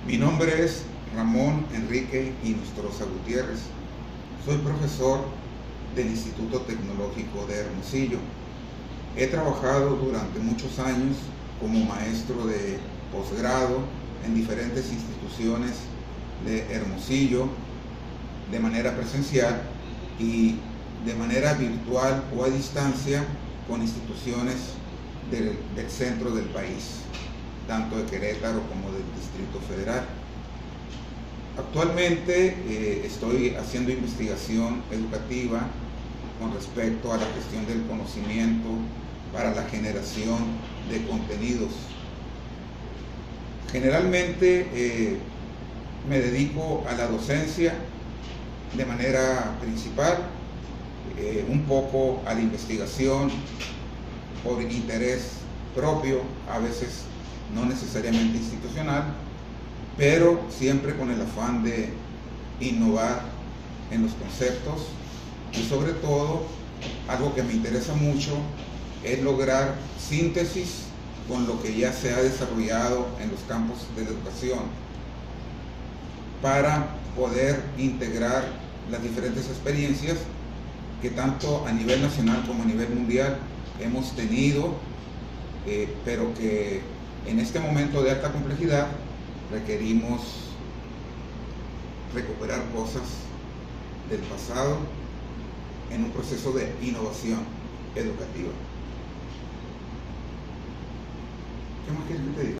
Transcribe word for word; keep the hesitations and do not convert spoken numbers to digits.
Mi nombre es Ramón Enrique Inostroza Gutiérrez. Soy profesor del Instituto Tecnológico de Hermosillo. He trabajado durante muchos años como maestro de posgrado en diferentes instituciones de Hermosillo, de manera presencial y de manera virtual o a distancia con instituciones del, del centro del país, tanto de Querétaro como del Distrito Federal. Actualmente eh, estoy haciendo investigación educativa con respecto a la gestión del conocimiento para la generación de contenidos. Generalmente eh, me dedico a la docencia de manera principal, eh, un poco a la investigación por interés propio, a veces no necesariamente institucional, pero siempre con el afán de innovar en los conceptos y sobre todo, algo que me interesa mucho es lograr síntesis con lo que ya se ha desarrollado en los campos de la educación para poder integrar las diferentes experiencias que tanto a nivel nacional como a nivel mundial hemos tenido, eh, pero que en este momento de alta complejidad requerimos recuperar cosas del pasado en un proceso de innovación educativa. ¿Qué más quieres que te diga?